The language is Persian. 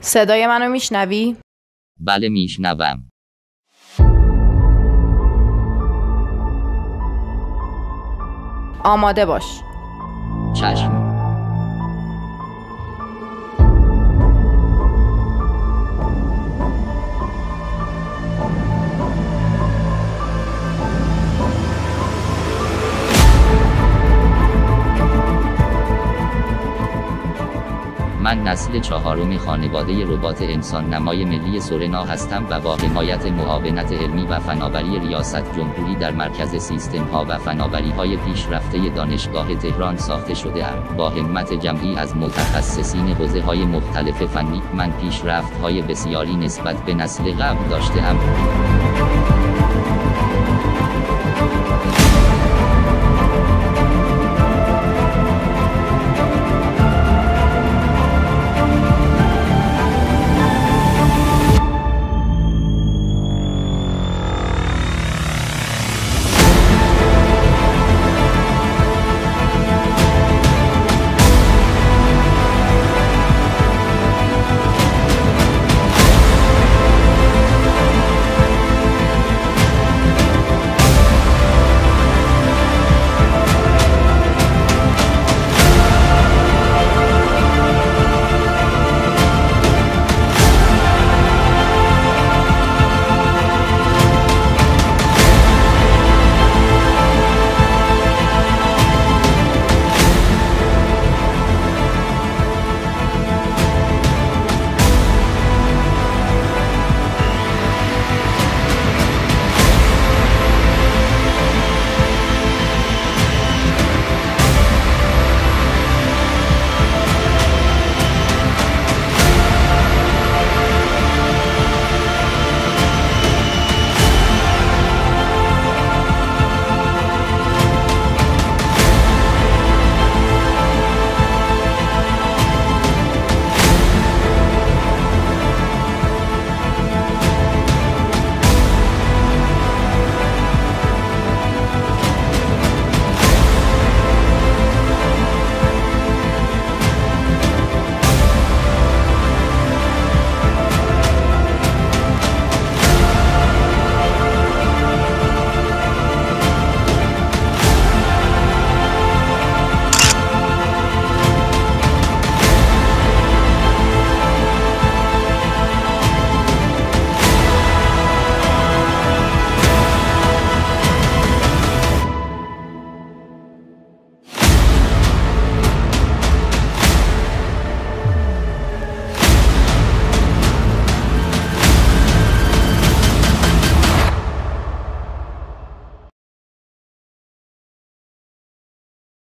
صدای منو میشنوی؟ بله میشنوم. آماده باش. چشم. من نسل چهارم خانواده ربات انسان نمای ملی سورنا هستم و با حمایت معاونت علمی و فناوری ریاست جمهوری در مرکز سیستم ها و فناوری های پیشرفته دانشگاه تهران ساخته شده ام. با همت جمعی از متخصصین حوزه های مختلف فنی، من پیشرفت های بسیاری نسبت به نسل قبل داشته ام.